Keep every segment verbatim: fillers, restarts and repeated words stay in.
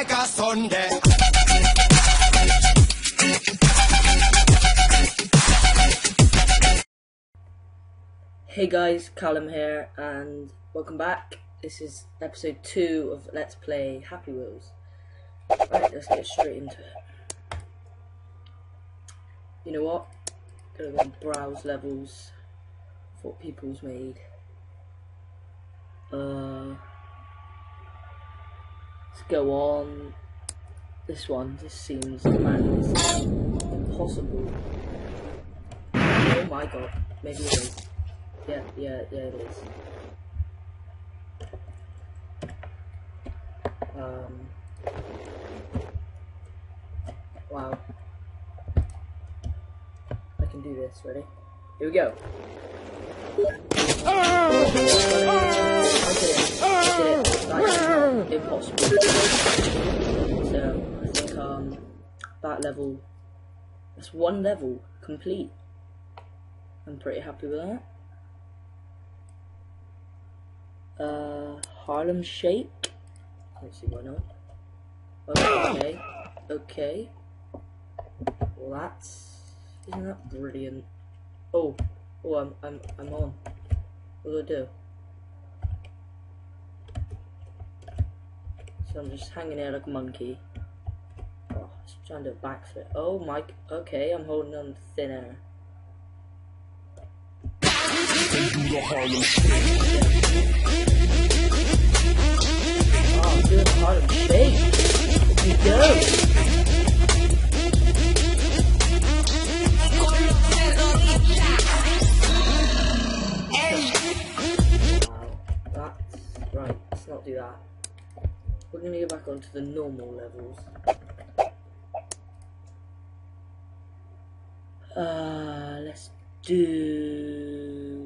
like a Sunday. Hey guys, Callum here, and welcome back. This is episode two of Let's Play Happy Wheels. Right, let's get straight into it. You know what? Gonna go and browse levels for what people's made. Uh, let's go on. This one just seems, man, it's impossible. Oh my god, maybe it is. Yeah, yeah, yeah, it is. Um, wow. I can do this, ready? Here we go. I did it. I did it. That's impossible. So, I think, um, that level, that's one level complete. I'm pretty happy with that. Uh, Harlem Shake. Let's see why not. Okay, okay. Well, that's, isn't that brilliant? Oh, oh, I'm, I'm, I'm on. What do I do? So I'm just hanging out like a monkey. Oh, it's trying to do a backflip. Oh my, okay, I'm holding on to thin air. Oh, I'm doing a Harlem Shake. Here we go. Wow, that's right. Let's not do that. We're gonna go back onto the normal levels. Uh, let's do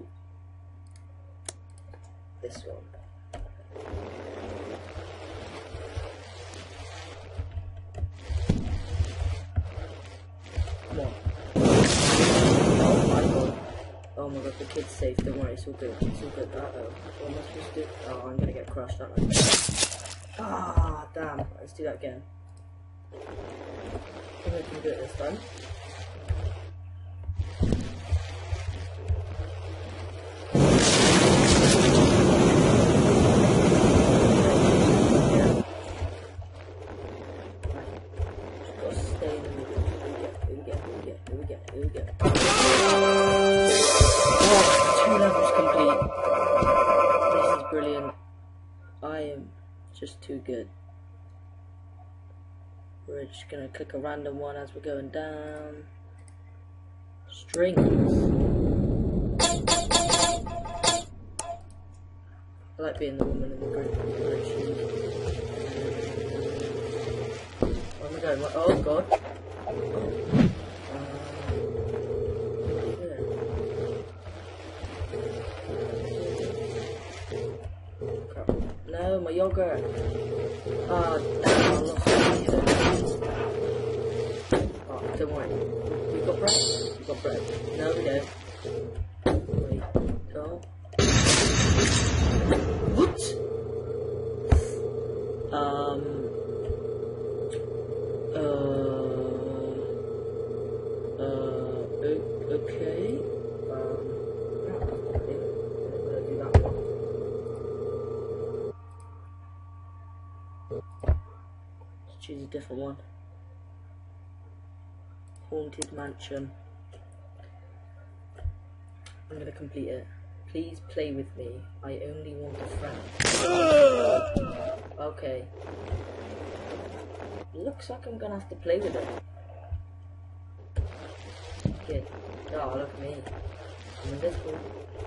this one. Come on. Oh my god. Oh my god, the kid's safe, don't worry, it's all good. It's all good. Uh oh. What am I supposed to do? Oh, I'm gonna get crushed, aren't I? Ah, damn. Let's do that again. I think I can do it this time. Brilliant. I am just too good. We're just gonna click a random one as we're going down. Strings. I like being the woman in the group. Where am I going? Oh god. No, my yogurt. Ah, damn, I lost my yogurt. Oh, don't worry. You got bread? You got bread. No, we don't. Wait, go. What? Um. Uh. Uh. Okay. Um. Choose a different one. Haunted Mansion. I'm gonna complete it. Please play with me. I only want a friend. Okay. Looks like I'm gonna have to play with it. Kid. Oh, look at me. I'm invisible.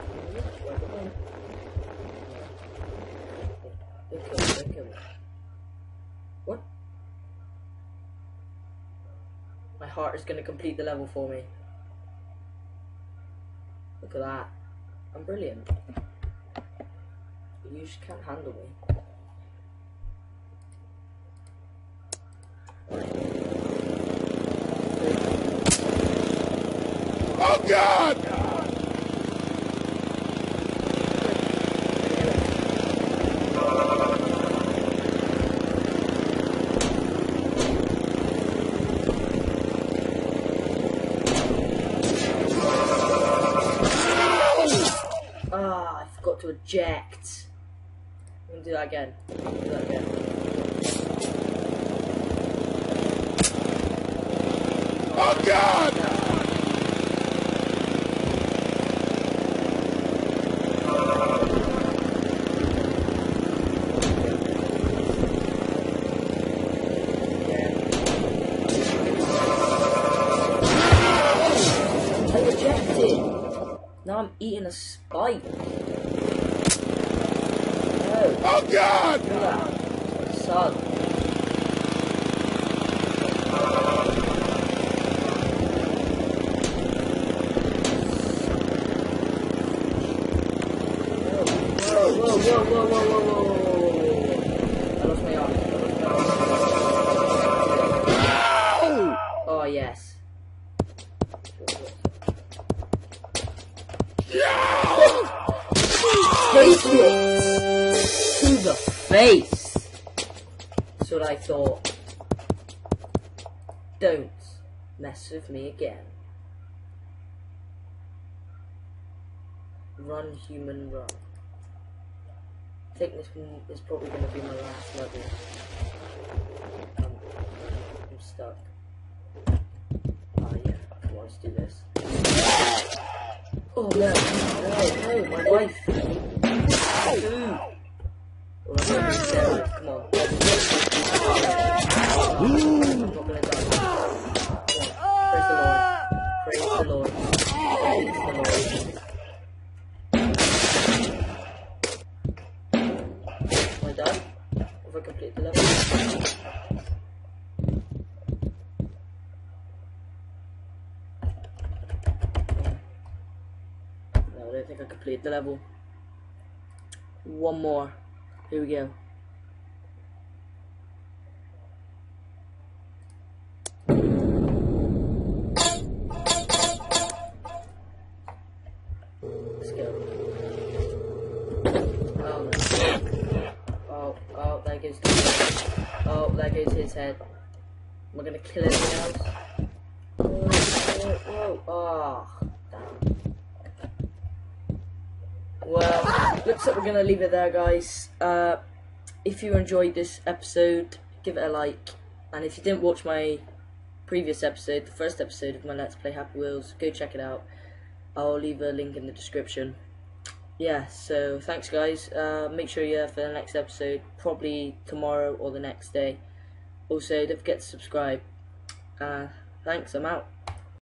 Okay, okay. What? My heart is going to complete the level for me. Look at that. I'm brilliant. You just can't handle me. Oh God! to eject. I'm gonna do that again. Do that again. Oh God! I ejected. Now I'm eating a spike. No. Oh God! Look at that. Son. Whoa, whoa, whoa, whoa, whoa, whoa, whoa, whoa, whoa. I lost my arm. I lost my arm. Oh, yes. Take it to the face. That's what I thought. Don't mess with me again. Run, human, run. I think this one is probably going to be my last level. I'm, I'm stuck. Oh yeah, come on, let's do this. Oh no, no, no, my wife. Ooh. Well, I'm gonna be steroid. Come on. I'm not gonna die. Come on. Praise the Lord. Praise the Lord. Praise the Lord. Am I done? Have I completed the level? No, I don't think I completed the level. One more. Here we go. Let's go. Oh no. Oh, oh, there goes the Oh, there goes his head. Am I gonna kill anything else? Whoa, whoa, whoa. Oh, damn. Well, looks like we're gonna leave it there, guys. Uh, if you enjoyed this episode, give it a like. And if you didn't watch my previous episode, the first episode of my Let's Play Happy Wheels, go check it out. I'll leave a link in the description. Yeah, so thanks, guys. Uh, make sure you're there for the next episode, probably tomorrow or the next day. Also, don't forget to subscribe. Uh, thanks, I'm out.